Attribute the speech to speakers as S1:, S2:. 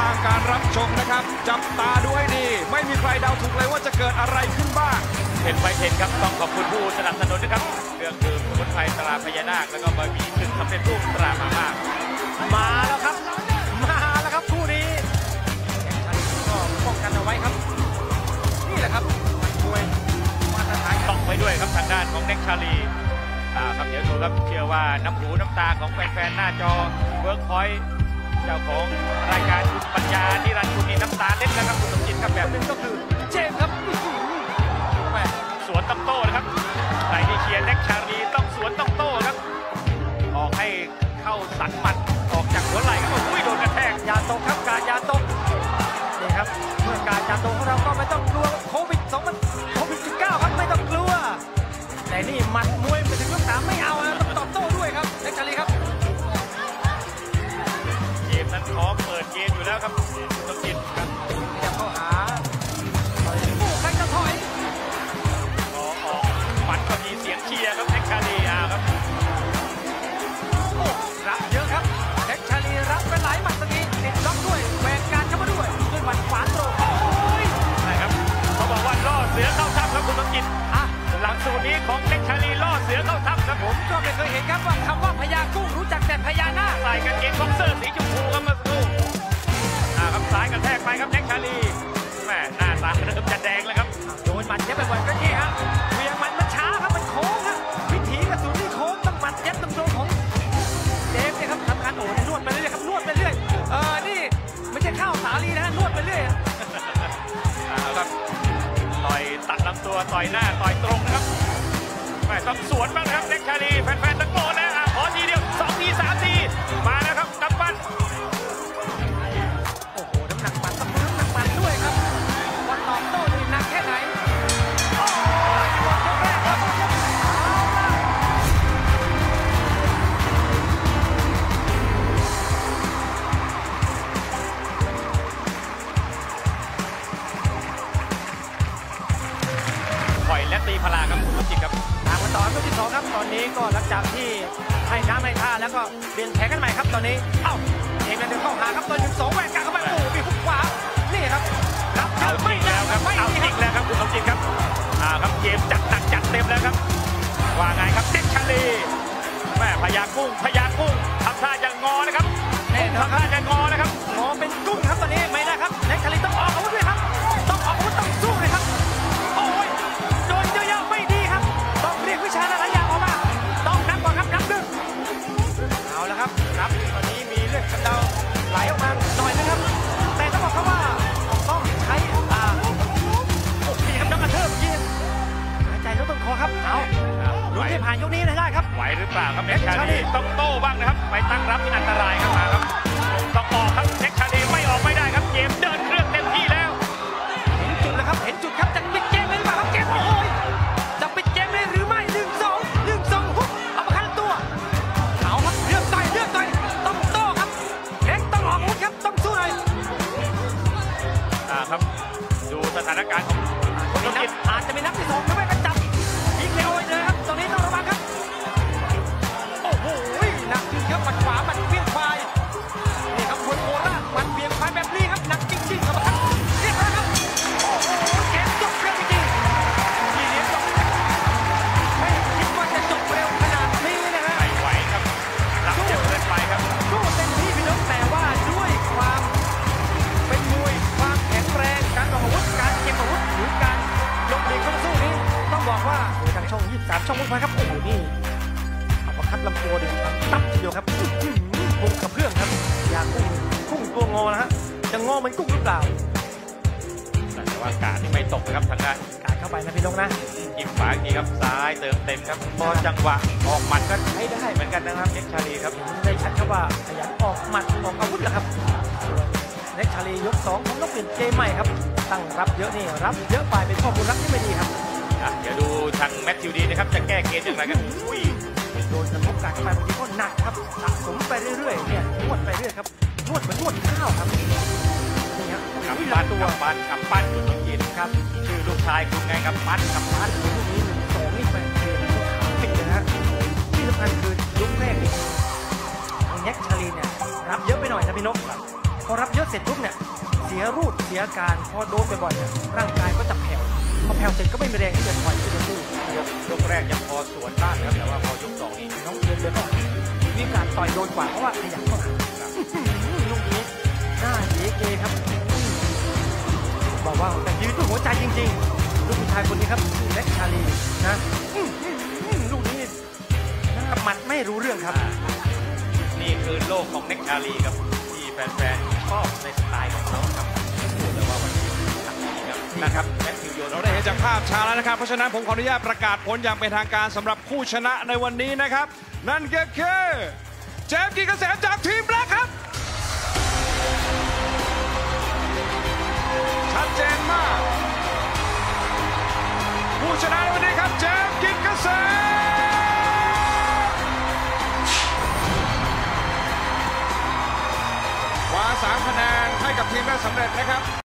S1: างการรับชมนะครับจับตาดูให้ดีไม่มีใครเดาถูกเลยว่าจะเกิดอะไรขึ้นบ้าง
S2: เห็นไปเห็นครับต้องขอบคุณผู้สนับสนุนนะครับเครื่องดื่มสมุนไพรตราพญานาคแล้วก็บะหมี่กึ่งสำเร็จรูปตรามามาก
S3: มาแล้วครับคู่นี้ก็ป้องกันเอาไว้ครับนี่แหละครับมวยมาตรฐาน
S2: ต้องไปด้วยครับทางด้านของเน็กชาลีครับเดี๋ยวดูครับเชื่อว่าน้ำหูน้ำตาของแฟนๆหน้าจอเวิร์กพอยต์เจ้าของรายการคุณปัญญานิรันดร์คุณนี่น้ำตาเล็ดแล้วครับคุณสมจิตครับแบบนึงก็คือ
S3: เจมครับ
S2: แม่สวนต้องโต้นะครับใครที่เชียร์เน็กชาลีต้องสวนต้องโต้ครับออกให้เข้าสันหมัดออกจากหัวไหล่ครับโอ้ยโดนกระแทก
S3: ยาตกครับการยาตกนี่ครับเมื่อการยาตกของเราก็ไม่ต้องกลัวโควิด-19ครับไม่ต้องกลัวแต่นี่หมัดมวยไปถึงยก3ไม่เอานะต้องตอบโต้ด้วยครับเน็กชาลีครับ
S2: เกมนั้นพร้อมเปิดเกมอยู่แล้วครับสมจิตครับ
S3: พยายามเข้าหาโอ้ใครจะถอย
S2: ออกหมัดก็มีเสียงเชียร์ครับเน็กชาลีครับ
S3: โอ้รับเยอะครับเน็กชาลีรับไปหลายหมัดตรงนี้ติดล็อกด้วยแหวกการเข้ามาด้วยหมัดขวาตรงโอ้ย
S2: ใช่ครับเขาบอกว่าล่อเสือเข้าถ้ำครับคุณสมจิตหลังสูตรนี้ของเน็กชาลีล่อเสือเข้าถ้ำครับ
S3: ผมก็ไม่เคยเห็นครับว่าคำว่าพญากุ้งรู้จักแต่พญานาค
S2: ใส่กางเกงบ็อกเซอร์สีชมพูครับมาสู้ครับซ้ายกระแทกไปครับเน็กชาลีแม่หน้าตาเริ่มจะแดงแล้วครับ
S3: โดนหมัดเย็บบ่อยๆก็นี่ฮะเวียงมันช้าครับมันโค้งฮะวิถีกระสุนที่โค้งต้องหมัดเย็บตรงๆของเจมเนี่ยครับทำการโอ้นวดไปเรื่อยครับนวดไปเรื่อยนี่ไม่ใช่ข้าวสาลีนะนวดไปเรื่อย
S2: ครับต่อยตัดลำตัวต่อยหน้าต่อยตรงนะครับแม่ต้องสวนบ้างนะครับเน็กชาลีแฟนๆตะโกนแล้วขอทีเดียว2 ที3 ทีมาแล้วครับกำปั้น
S3: โอ้โหน้ำหนักมันต้องน้ำหนักมันด้วยครับวันตอบโต้นี่หนักแค่ไหนโอ้ยหมดยกแรกครับ
S2: ปล่อยและตีพลาครับคุณจิตครับ
S3: ตามกันต่อยกที่2ครับตอนนี้ก็หลังจากที่ให้น้ำให้ท่าแล้วก็เปลี่ยนแผนกันใหม่ครับตอนนี้เองเดินเข้าหาครับตอน1-2แหวกกลางเข้าไปโอ้มีหุกขวานี่ครับรับ
S2: เอาจริงแล้วครับเอาจริงแล้วครับคุณสมจิตครับครับเกมจัดหนักจัดเต็มแล้วครับว่าไงครับเน็กชาลีแม่พญากุ้งทำท่าจะงอนะครับทำท่าจะงอนะครับ
S3: งอเป็นกุ้งครับตอนนี้ไม่ได้ครับเน็กชาลีต้องออกอาวุธด้วยครับต้องออกอาวุธต้องสู้เลยครับโอ้ยโดนเยอะๆไม่ดีครับต้องเรียกวิชาหลายอย่างออกมาต้องนับก่อนครับนับดึงเอาละครับนับตอนนี้มีเลือดกำเดาไหลออกมาหน่อยนะครับแต่ต้องบอกเขาว่าต้องใช้โอ้ยครับน้ำกระเทิบยิงหายใจลดต้นคอครับลุ้นให้ผ่านยกนี้ได้ครับ
S2: ไหวหรือเปล่าครับเน็กชาลีต้องโต้บ้างนะครับไปตั้งรับที่อันตรายครับมาครับต้องออกครับเน็กชาลีไม่ออกไม่ได้ครับเกมเดินเครื่องเต็มที่แล้ว
S3: เห็นจุดแล้วครับเห็นจุดครับจะปิดเกมเลยหรือเปล่าครับเกมโอ้ยจะปิดเกมเลยหรือไม่1-2ปุ๊บเอามาคันตัวเอาครับเลือกต่อยต้องโต้ครับเน็กต้องออกอาวุธครับต้องสู้หน่อย
S2: ครับดูสถานการณ์ของ
S3: คนจิตอาจจะมีนับที่2ถ้าไม่กระจับยิงเร็วเลยครับตรงนี้ต้องระวังครับโอ้โหหนักจริงครับหมัดขวาหมัดเบี้ยงควายนี่ครับมวยโคราชหมัดเบี้ยงควายแบบนี้ครับหนักจริงๆครับเรียกแล้วครับโอ้โหเกมจบเร็วจริงๆนี่เลี้ยงจบไม่คิดว่าจะจบเร็วขนาดนี้นะฮะ
S2: ไม่ไหวครับรับเจ็บเกินไปครับ
S3: สู้เต็มที่พี่น้องแต่ว่าด้วยความเป็นมวยความแข็งแรงการออกอาวุธการเก็บอาวุธหรือการยกเด็กเข้าสู้นี้ต้องบอกว่าทางช่อง23ช่องมุ้งไฟครับโอ้โหนี่เอาประคัดลำตัวดิตับทีเดียวครับพุ่งกับเพื่อนครับยากุ้งตัวงอนะฮะจะงอเหมือนกุ้งหรือเปล่า
S2: แต่ว่าการที่ไม่ตกนะครับทางด้าน
S3: การเข้าไปนะพี่น้องนะ
S2: ยิงขวาทีครับซ้ายเติมเต็มครับพอจังหวะออกหมัดก็ใช้ได้เหมือนกันนะครับเน็กชาลีครับ
S3: ได้ชัดครับว่าขยันออกหมัดออกอาวุธแหละครับเน็กชาลียก2ผมต้องเปลี่ยนเกมใหม่ครับตั้งรับเยอะนี่รับเยอะไปเป็นข้อมูลรับที่ไม่ดีครับ
S2: เดี๋ยวดูทางแมทธิวดีนะครับจะแก้เกมอย่างไรกัน
S3: โดนกระทบการเข้าไปบางทีก็หนักครับสะสมไปเรื่อยๆเนี่ยนวดไปเรื่อยครับนวดเหมือนนวดข้าวครับนี่ครับ
S2: กำปั้นคุณสมจิตครับชื่อลูกชายคุณไงกำปั้น
S3: ลูกนี้1-2นี่ไปคือขาปิดเลยนะที่สำคัญคือยกแรกนี่เน็กชาลีเนี่ยรับเยอะไปหน่อยนะพี่นกพอรับเยอะเสร็จปุ๊บเนี่ยเสียรูดเสียการพอโดนบ่อยๆเนี่ยร่างกายก็จะแผ่วพอแผ่วเสร็จก็ไม่มีแรงที่จะถอยที่จะสู้
S2: ยกแรกยังพอสวนบ้างครับแต่ว่าพอยกสองนี่
S3: น้องเดินออกมีการต่อยโดนกว่าเพราะว่าขยับเข้าหาลูกนี้หน้าเก๋ครับบอกว่าแต่ยืนด้วยหัวใจจริงๆลูกผู้ชายคนนี้ครับแน็กชาลีนะลูกนี้หน้าหมัดไม่รู้เรื่องครับ
S2: นี่คือโลกของเน็กชาลีครับที่แฟนๆชอบในสไตล์ของเขาครับแต่ว่าวันนี้นะครับแมทธิวโย
S1: เราได้เห็นจากภาพช้าแล้วนะครับเพราะฉะนั้นผมขออนุญาตประกาศผลอย่างเป็นทางการสำหรับผู้ชนะในวันนี้นะครับนั่นก็คือเจมส์ กิ่งเกษมจากทีมแบล็คครับชัดเจนมากผู้ชนะในวันนี้ครับเจมส์ กิ่งเกษมคว้า3 คะแนนให้กับทีมได้สำเร็จนะครับ